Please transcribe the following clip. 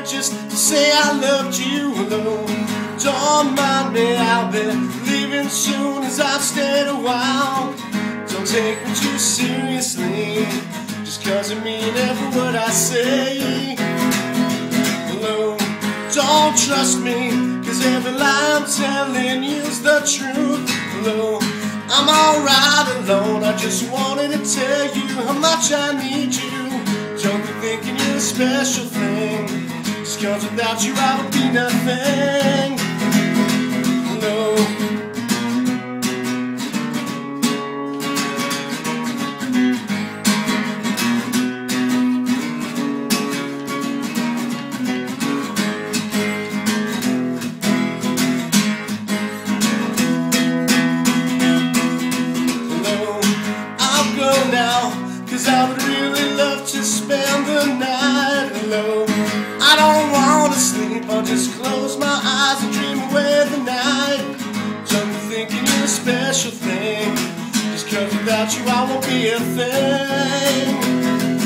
just to say I loved you. Hello, don't mind me, I'll be leaving soon as I've stayed a while. Don't take me too seriously, just cause I mean every word I say. Hello, don't trust me, cause every lie I'm telling you is the truth. Hello, I'm alright alone, I just wanted to tell you how much I need you. Don't be thinking you're a special thing, just cause without you I would be nothing. Hello, now, cause I would really love to spend the night. Hello, I don't want to sleep, I'll just close my eyes and dream away the night. Don't be thinking you're a special thing, just cause without you I won't be a thing.